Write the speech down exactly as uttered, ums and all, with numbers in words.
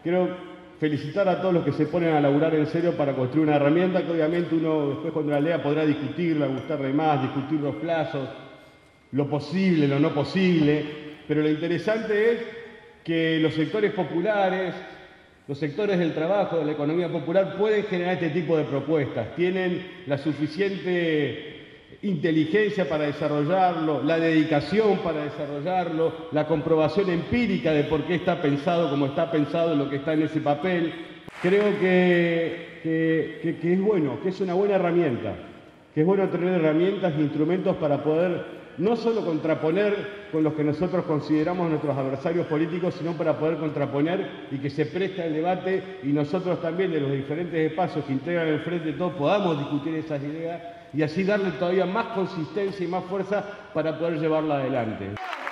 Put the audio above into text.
quiero felicitar a todos los que se ponen a laburar en serio para construir una herramienta que obviamente uno después cuando la lea podrá discutirla, gustarle más, discutir los plazos, lo posible, lo no posible, pero lo interesante es que los sectores populares, los sectores del trabajo, de la economía popular, pueden generar este tipo de propuestas, tienen la suficiente inteligencia para desarrollarlo, la dedicación para desarrollarlo, la comprobación empírica de por qué está pensado como está pensado lo que está en ese papel. Creo que, que, que, que es bueno, que es una buena herramienta, que es bueno tener herramientas e instrumentos para poder no solo contraponer con los que nosotros consideramos nuestros adversarios políticos, sino para poder contraponer y que se preste al debate y nosotros también de los diferentes espacios que integran el Frente Todos podamos discutir esas ideas y así darle todavía más consistencia y más fuerza para poder llevarla adelante.